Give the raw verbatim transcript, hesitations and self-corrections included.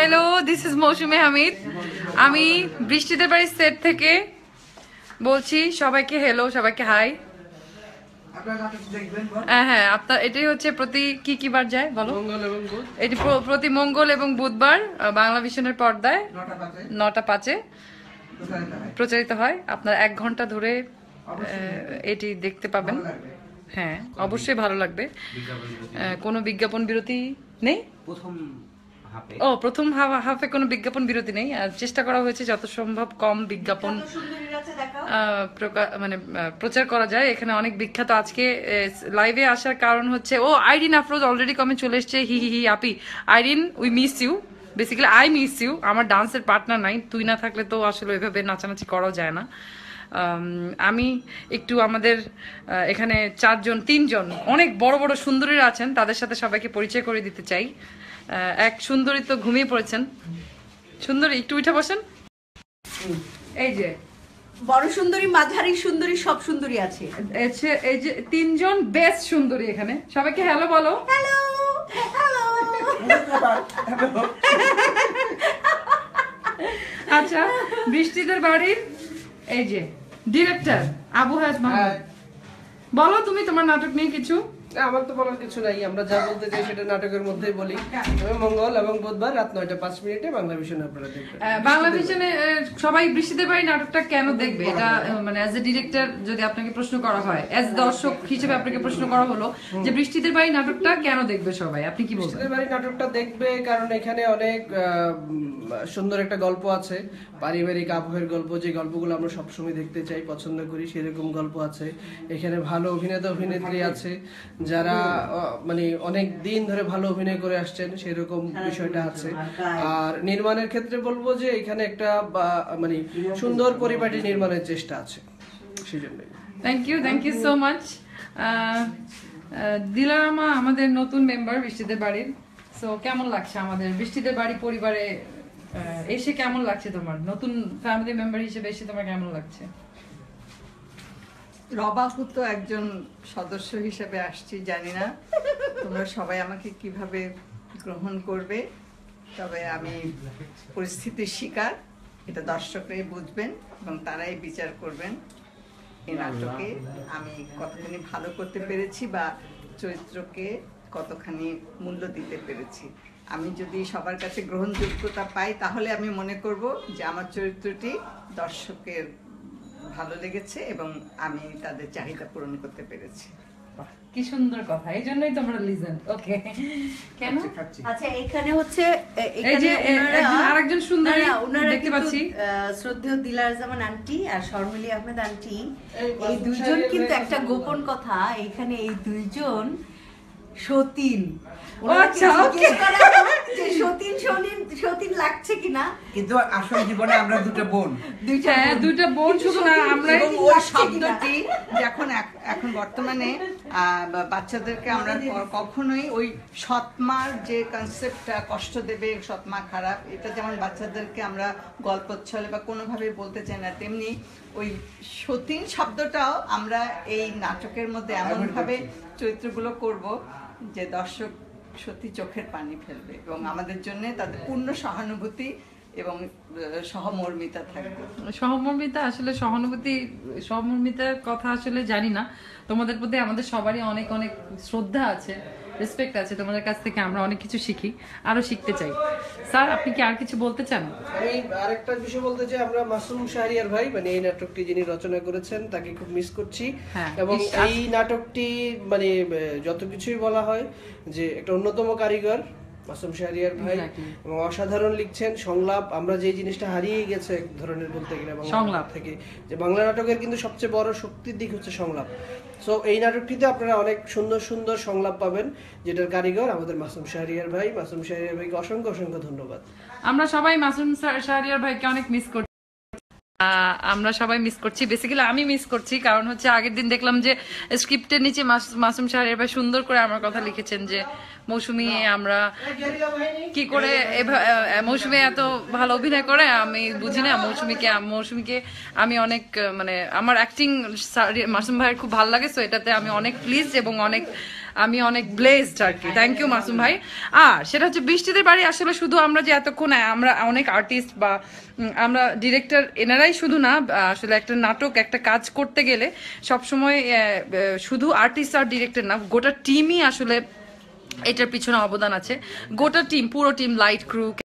Hello, this is Mousumi Hamid. আমি বৃষ্টিদের বাড়ির সেট থেকে বলছি। সবাইকে হ্যালো, সবাইকে হাই। হ্যাঁ হ্যাঁ, আপনার এটাই হচ্ছে প্রতি কি কি বার যায় বলো? এটি প্রতি মঙ্গল এবং বুধবার বাংলা ভিশনের পর্দায় নটা পাঁচে প্রচারিত হয়। আপনার এক ঘন্টা ধরে এটি দেখতে পাবেন। হ্যাঁ, অবশ্যই ভালো লাগবে। কোনো বিজ্ঞাপন বিরতি নেই। প্রথম ও প্রথম হাফে কোনো বিজ্ঞাপন বিরতি নেই। আর চেষ্টা করা হয়েছে যত সম্ভব কম বিজ্ঞাপন মানে প্রচার করা যায়। এখানে অনেক বিখ্যাত। আজকে লাইভে আসার কারণ হচ্ছে ও আইরিন আফরোজ অলরেডি কমে চলে এসছে। হি হি হি আপি Irene, we miss you. Basically I miss you. আমার ডান্সের পার্টনার নাই, তুই না থাকলে তো আসলে ওইভাবে নাচানাচি করাও যায় না। আমি একটু আমাদের এখানে চারজন তিনজন অনেক বড় বড় সুন্দরীরা আছেন, তাদের সাথে সবাইকে পরিচয় করে দিতে চাই। এক সুন্দরী তো ঘুমিয়ে পড়েছেন। সুন্দরী একটু উঠে বসেন। এই যে বড় সুন্দরী, মাঝারি সুন্দরী, সব সুন্দরী আছে। এই যে তিনজন বেস্ট সুন্দরী এখানে। সবাইকে হ্যালো বলো। Hello hello. আচ্ছা, বৃষ্টিদের বাড়ির এই যে ডিরেক্টর আবু হায়াত মাহমুদ, বলো তুমি তোমার নাটক নিয়ে কিছু। আমার তো বলার কিছু নাই, আমরা যা বলতে চাই সেটা নাটকের মধ্যেই বলি। তবে মঙ্গল এবং বুধবার রাত নয়টা পাঁচ মিনিটে বাংলা ভিশনে আপনারা দেখবেন। বাংলা ভিশনে সবাই বৃষ্টিদের বাড়ি নাটকটা কেন দেখবে? এটা মানে অ্যাজ এ ডিরেক্টর যদি আপনাকে প্রশ্ন করা হয়, অ্যাজ দর্শক হিসেবে আপনাকে প্রশ্ন করা হলো যে বৃষ্টিদের বাড়ি নাটকটা কেন দেখবে সবাই, আপনি কি বলবেন? বৃষ্টিদের বাড়ি নাটকটা দেখবে কারণ এখানে অনেক সুন্দর একটা গল্প আছে, পারিবারিক আবহের গল্প, যে গল্পগুলো আমরা সবসময় দেখতে চাই, পছন্দ করি, সেরকম গল্প আছে এখানে। ভালো অভিনেতা অভিনেত্রী আছে যারা মানে অনেক দিন ধরে ভালো অভিনয় করে আসছেন, সেরকম বিষয়টা আছে। আর নির্মাণের ক্ষেত্রে বলবো যে এখানে একটা মানে সুন্দর পরিপাটি নির্মাণের চেষ্টা আছে, সেই জন্যই। Thank you, thank you so much. Dilarama আমাদের নতুন মেম্বার বৃষ্টিদের বাড়ির। সো কেমন লাগছে আমাদের বৃষ্টিদের বাড়ি পরিবারে এসে? কেমন লাগছে তোমার নতুন ফ্যামিলি মেম্বার হিসেবে এসে? তোমার কেমন লাগছে? রবাহু তো একজন সদস্য হিসেবে আসছি, জানি না তোমরা সবাই আমাকে কিভাবে গ্রহণ করবে, তবে আমি পরিস্থিতির শিকার, এটা দর্শকরাই বুঝবেন এবং তারাই বিচার করবেন এই নাটকে আমি কতখানি ভালো করতে পেরেছি বা চরিত্রকে কতখানি মূল্য দিতে পেরেছি। আমি যদি সবার কাছে গ্রহণযোগ্যতা পাই তাহলে আমি মনে করব যে আমার চরিত্রটি দর্শকের ভালো লেগেছে এবং আমি তাদের চাহিদা পূরণ করতে পেরেছি। কি সুন্দর কথা, এই জন্যই তোমরা লিজেন্ড। ওকে, কেন? আচ্ছা, এখানে হচ্ছে এই যে আরেকজন সুন্দরী দেখতে পাচ্ছি, শ্রদ্ধেয় দিলার জামান আন্টি আর শর্মিলী আহমেদ আন্টি, এই দুইজন কিন্তু একটা গোপন কথা, এখানে এই দুইজন সতীন। আচ্ছা, ওকে, সতীন সতীন সতীন লাগছে কিনা, কিন্তু আসল জীবনে আমরা দুটো বোন। দুইটা দুইটা বোন, শুধু না আমরা। ওই শব্দটি যখন এখন বর্তমানে বাচ্চাদেরকে আমরা কখনোই ওই সৎমার যে কনসেপ্টটা কষ্ট দেবে, সৎমা খারাপ, এটা যেমন বাচ্চাদেরকে আমরা গল্পচ্ছলে বা কোনোভাবে বলতে চাই না, তেমনি ওই সতীন শব্দটাও আমরা এই নাটকের মধ্যে এমনভাবে চরিত্রগুলো করব যে দর্শক সত্যি চোখের পানি ফেলবে এবং আমাদের জন্য তাদের পূর্ণ সহানুভূতি এবং সহমর্মিতা থাকবে। সহমর্মিতা, আসলে সহানুভূতি সহমর্মিতার কথা আসলে জানি না। তোমাদের প্রতি আমাদের সবারই অনেক অনেক শ্রদ্ধা আছে, রেসপেক্ট আছে। তোমাদের কাছ থেকে আমরা অনেক কিছু শিখি, আরো শিখতে চাই। স্যার, আপনি কি আর কিছু বলতে চান? আমি আরেকটা বিষয় বলতে চাই, আমরা মাসুম শাহরিয়ার ভাই মানে এই নাটকটি যিনি রচনা করেছেন তাকে খুব মিস করছি। এবং এই নাটকটি মানে যত কিছুই বলা হয় যে একটা অন্যতম কারিগর মাসুম শাহরিয়ার ভাই, এবং অসাধারণ লিখছেন সংলাপ। আমরা যে জিনিসটা হারিয়ে গেছে এক ধরনের বলতে গেলে সংলাপ থেকে, যে বাংলা নাটকের কিন্তু সবচেয়ে বড় শক্তির দিক হচ্ছে সংলাপ। সো এই নাটকটিতে আপনারা অনেক সুন্দর সুন্দর সংলাপ পাবেন, যেটার কারিগর আমাদের মাসুম শাহরিয়ার ভাই। মাসুম শাহরিয়ার ভাইকে অসংখ্য অসংখ্য ধন্যবাদ। আমরা সবাই মাসুম শাহরিয়ার ভাইকে অনেক মিস করছি। আহ, আমরা সবাই মিস করছি, বেসিক্যালি আমি মিস করছি, কারণ হচ্ছে আগের দিন দেখলাম যে স্ক্রিপ্টের নিচে মাস- মাসুম শাহরিয়ার ভাই সুন্দর করে আমার কথা লিখেছেন যে মৌসুমী আমরা কি করে এভা- আহ, মৌসুমী এত ভালো অভিনয় করে আমি বুঝি না। মৌসুমীকে মৌসুমীকে আমি অনেক আহ, মানে আমার অ্যাক্টিং মাসুম ভাইয়ের খুব ভালো লাগে, সো এটাতে আমি অনেক প্লিজ এবং অনেক আমি অনেক ব্লেসড আর কি। থ্যাংক ইউ মাসুম ভাই। আর সেটা হচ্ছে বৃষ্টিদের বাড়ি আসলে শুধু আমরা যে এতক্ষণ আমরা অনেক আর্টিস্ট বা উম, আমরা ডিরেক্টর এনারাই শুধু না, আহ, আসলে একটা নাটক একটা কাজ করতে গেলে সবসময় আহ, আহ, শুধু আর্টিস্ট আর ডিরেক্টর না, গোটা টিমই আসলে এটার পিছনে অবদান আছে। গোটা টিম, পুরো টিম, লাইট ক্রু,